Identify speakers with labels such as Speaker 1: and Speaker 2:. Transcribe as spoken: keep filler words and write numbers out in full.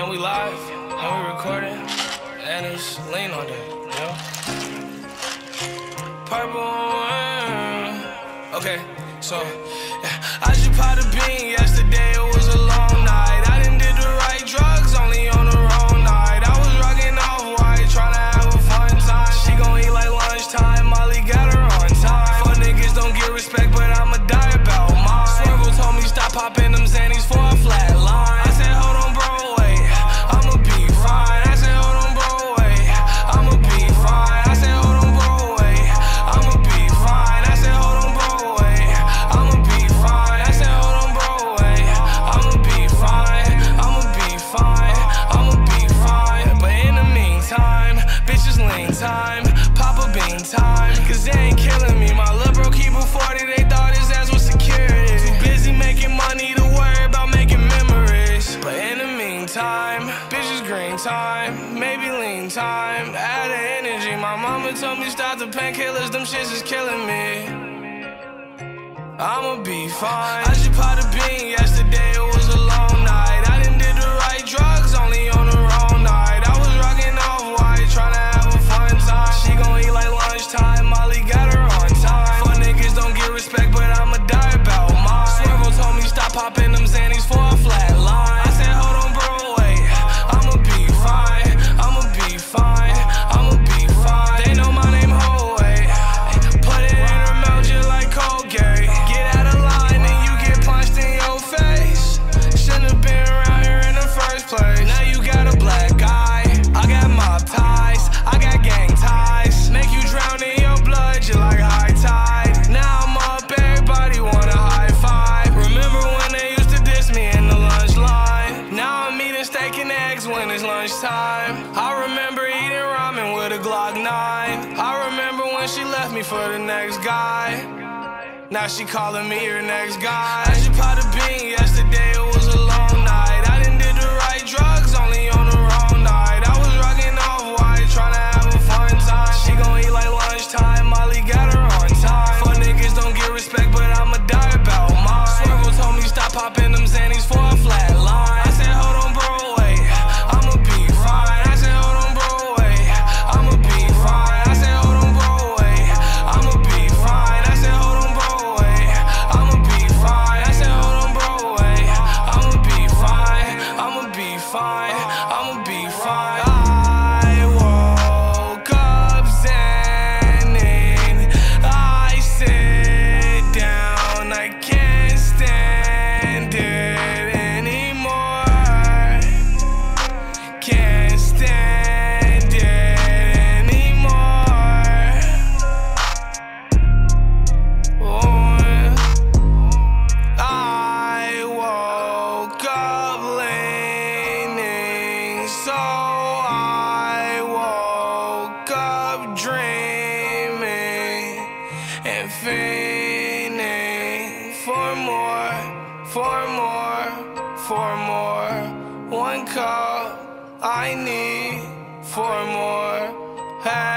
Speaker 1: And we live, and we recording, and it's lean on that, you know? Purple, uh, okay, so, yeah. I just popped a bean yesterday, it was a long night. I done did the right drugs, only on the wrong night. I was rocking off white, tryna have a fun time. She gon' eat like lunchtime, Molly got her on time. Fuck niggas don't get respect, but I'ma die about mine. Swervo told me stop popping them Xannies for a flat line. I said, hold on, bro, wait, I'ma be fine. I said, hold on, bro, wait, I'ma be fine. I said, hold on, bro, wait, I'ma be fine. I said, hold on, bro, wait, I'ma be fine. I said, hold on, bro, wait, I'ma be fine. I'ma be fine. I'ma be fine. But in the meantime, bitches lean time, Papa Bean time, cause they ain't killing me. My lil' bro keep a forty, they thought his ass was security. Too busy making money to worry about making memories. But in the meantime, bitches green time, maybe lean time, add the energy. My mama told me stop the painkillers, them shits is killing me. I'ma be fine. I just popped a bean yesterday, it was a long night. I done did the right drugs, only on the wrong night. I was rocking off white, tryna have a fun time. She gon' eat like lunchtime, Molly got her on time. Fuck niggas don't get respect, but I'ma die about mine. Swervo told me stop popping them Xannies for a flat line. I said, hold on, bro, wait, I'ma be fine. I'ma be fine. I'ma be fine. They know my name, ho, wait. Put it in her mouth just like Colgate. Get out of line and you get punched in your face. Shouldn't have been around here in the first place. Now you got a black eye, I got mob ties, I got gang ties. Make you drown in your blood just like high tide. Now I'm up, everybody wanna high five. Remember when they used to diss me in the lunch line? Now I'm eating steak and eggs when it's lunchtime. I remember eating ramen with a Glock nine. I remember when she left me for the next guy. Now she calling me her next guy. I just popped a bean yesterday, it was a long night. I done did the right drugs, only on the wrong night. I was rocking off white, tryna have a fun time. She gon' eat like lunchtime, Molly got her on time. Fuck niggas don't get respect, but I'ma die about mine. Swervo told me stop popping them Xannies for a flat line. I said, hold on, bro, wait, I'ma be fine. I said, hold on, bro, wait, I'ma be fine. I said, hold on, bro, wait, I'ma be fine. I said, hold on, bro, wait, I'ma be fine. I said, hold on, bro, wait, I'ma be fine. I'ma be fine. I'ma be fine. I woke up zenning. I sit down. I can't stand it anymore. Can't stand it anymore. Oh, I woke up leaning, so I woke up dreaming and fiending for more, for more, for more. One cup I need for more. Hey.